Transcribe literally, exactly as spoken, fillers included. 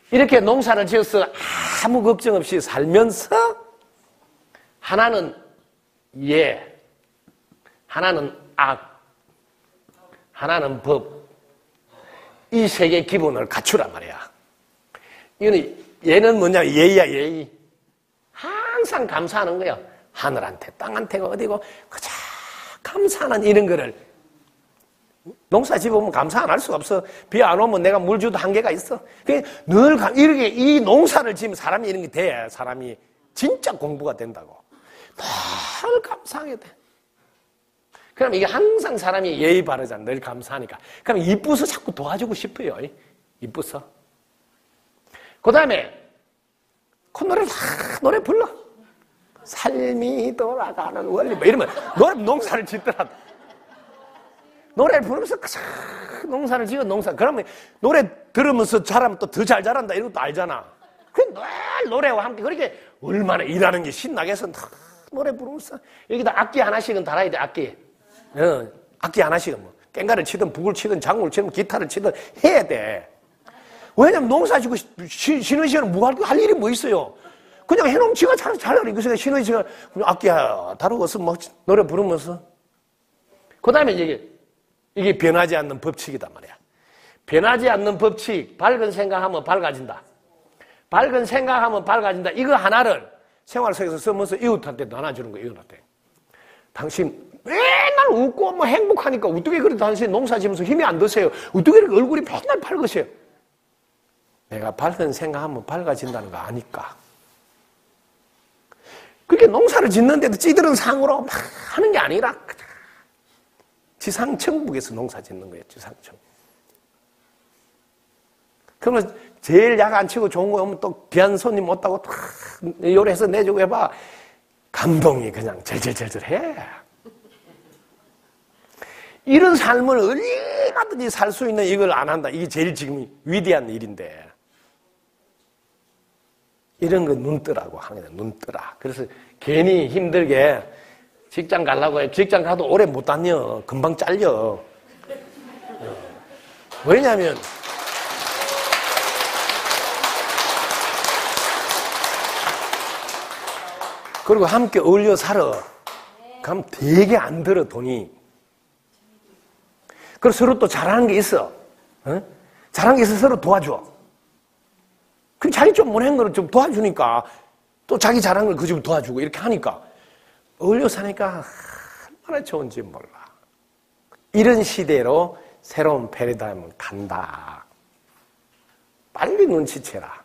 이렇게 농사를 지어서 아무 걱정 없이 살면서 하나는 예, 하나는 악, 하나는 법. 이 세 개의 기본을 갖추란 말이야. 이거는 얘는 뭐냐? 예의야, 예의. 항상 감사하는 거야. 하늘한테, 땅한테, 어디고, 그저 감사하는 이런 거를. 농사 지어보면 감사 안 할 수가 없어. 비 안 오면 내가 물 줘도 한계가 있어. 늘, 이렇게, 이 농사를 지으면 사람이 이런 게 돼. 사람이 진짜 공부가 된다고. 늘 감사하게 돼. 그럼 이게 항상 사람이 예의 바르잖아. 늘 감사하니까. 그럼 이쁘서 자꾸 도와주고 싶어요. 이쁘서. 그 다음에, 콧노래를 다 노래 불러. 삶이 돌아가는 원리. 뭐 이러면, 노래, 농사를 짓더라도. 노래를 부르면서 농사를 지어 농사. 그러면 노래 들으면서 잘하면 또 더 잘 자란다. 이런 것도 알잖아. 그 늘 노래와 함께. 그렇게 얼마나 일하는 게 신나게 해서 노래 부르면서. 여기다 악기 하나씩은 달아야 돼, 악기. 어, 악기 하나씩은 뭐. 꽹과를 치든 북을 치든 장구를 치든 기타를 치든 해야 돼. 왜냐면 농사 지고 쉬는 시간은 뭐 할, 할 일이 뭐 있어요. 그냥 해놓으면 지가 잘, 잘하니. 그래서 쉬는 시간 악기 다루고서 뭐 노래 부르면서. 그 다음에 이게, 이게 변하지 않는 법칙이단 말이야. 변하지 않는 법칙, 밝은 생각하면 밝아진다. 밝은 생각하면 밝아진다. 이거 하나를 생활 속에서 쓰면서 이웃한테 나눠주는 거예요, 이웃한테. 당신 맨날 웃고 뭐 행복하니까 어떻게 그렇게 당신 농사 지면서 힘이 안 드세요? 어떻게 이렇게 얼굴이 맨날 밝으세요? 내가 밝은 생각하면 밝아진다는 거 아니까. 그렇게 농사를 짓는데도 찌들은 상으로 막 하는 게 아니라 지상천국에서 농사 짓는 거예요, 지상천국. 그러면 제일 약 안 치고 좋은 거 오면 또 귀한 손님 왔다고 탁 요리해서 내주고 해봐. 감동이 그냥 절절절절 해. 이런 삶을 얼마든지 살 수 있는 이걸 안 한다. 이게 제일 지금 위대한 일인데. 이런 거 눈뜨라고 하는 거야, 눈뜨라. 그래서 괜히 힘들게 직장 가려고 해. 직장 가도 오래 못 다녀. 금방 잘려. 왜냐면, 그리고 함께 어울려 살아. 그럼 되게 안 들어, 돈이. 그리고 서로 또 잘하는 게 있어. 어? 잘하는 게 있어 서로 도와줘. 그럼 자기 좀 못한 거를 좀 도와주니까 또 자기 잘하는 걸 그 집 도와주고 이렇게 하니까 어울려 사니까 얼마나 좋은지 몰라. 이런 시대로 새로운 패러다임을 간다. 빨리 눈치채라.